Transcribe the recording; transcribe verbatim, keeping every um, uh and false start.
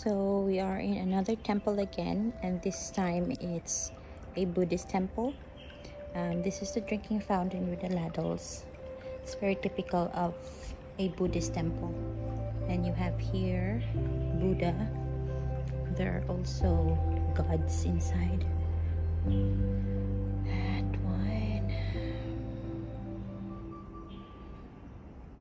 So we are in another temple again, and this time it's a Buddhist temple. Um, this is the drinking fountain with the ladles. It's very typical of a Buddhist temple. And you have here Buddha. There are also gods inside.